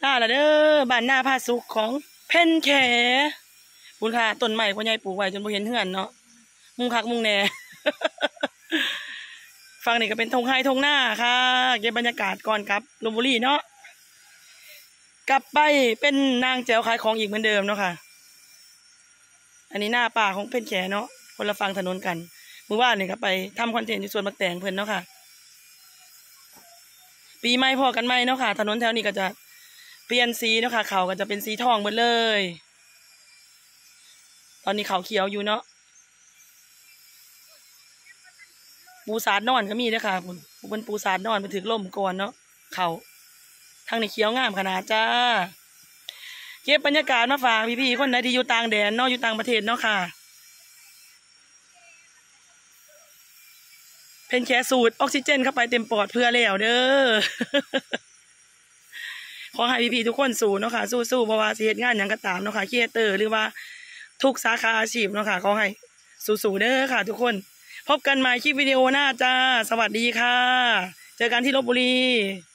น่าละเด้อบ้านหน้าผ้าสุกของเพ่นแขบุญค่ะต้นใหม่พ่อใหญ่ปลูกไว้จนบ่เห็นเหือนเนาะมุงคักมุงแหน่ ฟังนี่ก็เป็นทงไฮทงหน้าค่ะเก็บบรรยากาศก่อนครับลพบุรีเนาะกลับไปเป็นนางแจ๋วขายของอีกเหมือนเดิมเนาะค่ะอันนี้หน้าป่าของเพ่นแขเนาะคนละฝั่งถนนกันเมื่อวานนี่ก็ไปทำคอนเทนต์อยู่สวนบักแตงเพิ่นเนาะค่ะปีใหม่พอกันไหมเนาะค่ะถนนแถวนี้ก็จะเปลี่ยนสีเนาะค่ะเขาก็จะเป็นสีทองหมดเลยตอนนี้เขาเขียวอยู่เนาะปูสาดนอนก็มีด้วยค่ะเป็นปูสาดนอนไปถึงลมก่อนเนาะเขาทางในเขียวงามขนาดจ้าเก็บบรรยากาศมาฝากพี่ๆคนไหนที่อยู่ต่างแดนเนาะอยู่ต่างประเทศเนาะค่ะเพนแค่สูดออกซิเจนเข้าไปเต็มปอดเพื่อแล้วเด้อ ขอให้พี่ๆทุกคนสู้เนาะค่ะสู้ๆเพราะว่าสิเฮ็ดงานอย่างก็ตามเนาะค่ะครีเอเตอร์หรือว่าทุกสาขาอาชีพเนาะค่ะขอให้สู้ๆเด้อค่ะทุกคนพบกันใหม่คลิปวิดีโอหน้าจ้าสวัสดีค่ะเจอกันที่ลพบุรี